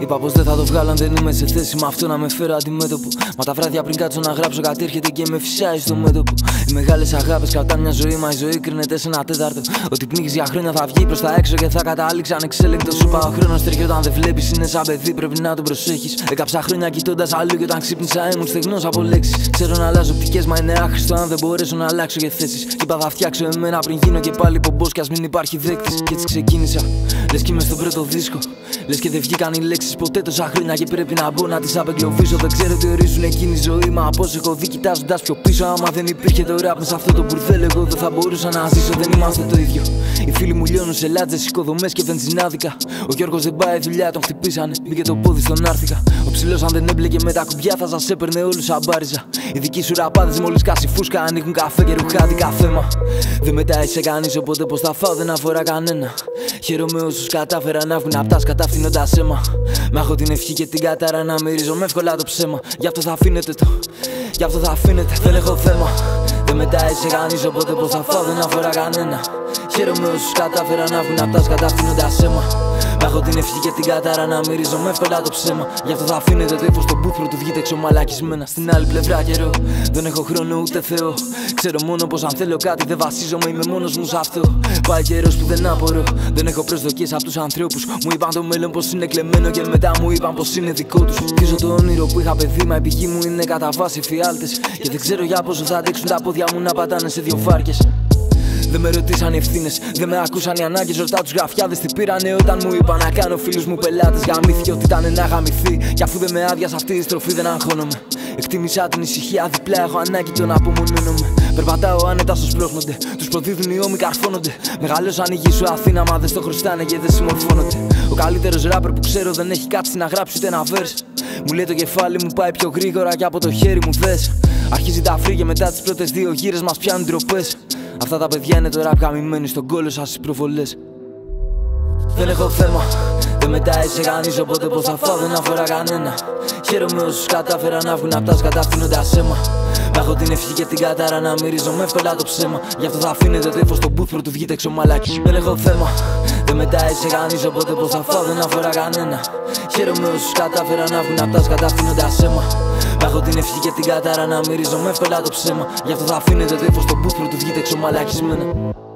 Είπα πως δεν θα το βγάλω αν δεν είμαι σε θέση με αυτό να με φέρω αντιμέτωπο. Μα τα βράδια πριν κάτσω να γράψω κάτι έρχεται και με φυσάει στο μέτωπο. Οι μεγάλες αγάπες κρατάνε μια ζωή, μα η ζωή κρίνεται σε ένα τέταρτο. Ότι πνίγεις για χρόνια θα βγει προς τα έξω και θα καταλήξει ανεξέλεγκτο. Σου είπα ο χρόνος τρέχει όταν δεν βλέπεις, είναι σαν παιδί, πρέπει να τον προσέχεις. Έκαψα χρόνια κοιτώντας αλλού και όταν ξύπνησα ήμουν στεγνός από λέξεις. Ξέρω να αλλάζω οπτικές, μα είναι άχρηστο αν δεν μπορέσω να αλλάξω για θέσεις. Είπα θα φτιάξω εμένα πριν γίνω και πάλι πομπός κι ας μην υπάρχει δέκτης. Κι έτσι ξεκίνησα, λες κι είμαι στον πρώτο δίσκο. Λες και δεν βγήκαν οι λέξεις ποτέ τόσα χρόνια και πρέπει να μπω να τις απεγκλωβίσω. Δεν ξέρω τι ορίζουν εκείνη η ζωή, μα πώς έχω δει κοιτάζοντας πιο πίσω. Άμα δεν υπήρχε το ραπ σε αυτό το μπουρδέλ, εγώ δεν θα μπορούσα να ζήσω, δεν είμαστε το ίδιο. Οι φίλοι μου λιώνουν σε λάτζες, οικοδομές και βενζινάδικα. Ο Γιώργος δεν πάει δουλειά, τον χτυπήσανε, μπήκε το πόδι στον άρθηκα. Ο ψηλός αν δεν έμπλεκε με τα κουμπιά θα σας έπαιρνε όλους σαν μπάριζα. Οι δικοί σου ραπάδες μόλις κάσει φούσκα ανοίγουν καφέ και ρουχάδικα θέμα. Δεν μετάει σε κανείς οπότε πως θα φάω δεν αφορά κανένα. Χαίρομαι όσους κατάφεραν να βγουν απ' τα σκατά φτύνοντας αίμα. Μα έχω την ευχή και την κατάρα να μυρίζομαι εύκολα το ψέμα. Γι' αυτό θα αφήνετε το, γι' αυτό θα αφήνετε, δεν έχω θέμα. Δεν μετάει σε κανείς οπότε πως θα φάω δεν αφορά κανένα. Χαίρομαι όσους κατάφεραν να βγουν απ' τα σκατά φτύνοντας αίμα. Μα έχω την ευχή και την κατάρα να μυρίζομαι εύκολα το ψέμα. Γι' αυτό θα αφήνετε το ύφος στον μπούθρο του βγείτε εξωμαλακισμένα. Στην άλλη πλευρά καιρό, δεν έχω χρόνο ούτε Θεό. Ξέρω μόνο πως αν θέλω κάτι δεν βασίζομαι, είμαι μόνος μου σε αυτό. Πάει καιρός που δεν απορώ, δεν έχω προσδοκίες απ' τους ανθρώπους. Μου είπαν το μέλλον πως είναι κλεμμένο και μετά μου είπαν πως είναι δικό τους. Πίσω το όνειρο που είχα παιδί, μα η πηγή μου είναι κατά βάση φιάλτες. Και δεν ξέρω για πόσο θα αντέξουν τα πόδια μου να πατάνε σε δύο βάρκες. Δεν με ρωτήσαν οι ευθύνες, δεν με ακούσαν οι ανάγκες. Ρωτά τους γραφιάδες τι πήρανε όταν μου είπα να κάνω φίλους μου πελάτες. Γαμήθηκε ότι ήταν να γαμηθεί. Κι αφού δεν με άδεια σε αυτή τη στροφή δεν αγχώνομαι. Εκτίμησα την ησυχία, διπλά έχω ανάγκη το να απομονώνομαι. Περπατάω άνετα στο σπρώχνονται, τους προδίδουν οι ώμοι καρφώνονται. Μεγαλώσαν η γη σου Αθήνα, μα δεν στο χρωστάνε και δεν συμμορφώνονται. Ο καλύτερος ράπερ που ξέρω δεν έχει κάτσει να γράψει ούτε ένα verse. Μου λέει το κεφάλι μου πάει πιο γρήγορα και από το χέρι μου δες. Αρχίζει τα φρύ και μετά τις πρώτες δύο γύρες μας πιάνουν ντροπές. Αυτά τα παιδιά είναι το ραπ καμημένοι στον κόλλο σας στις προβολές. Δεν έχω θέμα, δεν μετάει σε κανείς οπότε πως θα φάω δεν αφορά κανένα. Χαίρομαι όσους κατάφεραν να βγουν απ' τα σκατά φτύνοντας αίμα. Μα έχω την ευχή και την κατάρα να μυρίζομαι εύκολα το ψέμα. Γι' αυτό θα αφήνετε το ύφος στον μπούθρο του βγείτε εξωμαλάκι. Δεν έχω θέμα, δεν μετάει σε κανείς οπότε πως θα φάω δεν αφορά κανένα. Χαίρομαι όσους κατάφεραν να βγουν απ' τα σκατά φτύνοντας αίμα. Μα έχω την ευχή και την κατάρα να μυρίζομαι εύκολα το ψέμα. Γι' αυτό θα αφήνετε το ύφος στον μπούθρο του βγείτε εξωμαλακισμένα.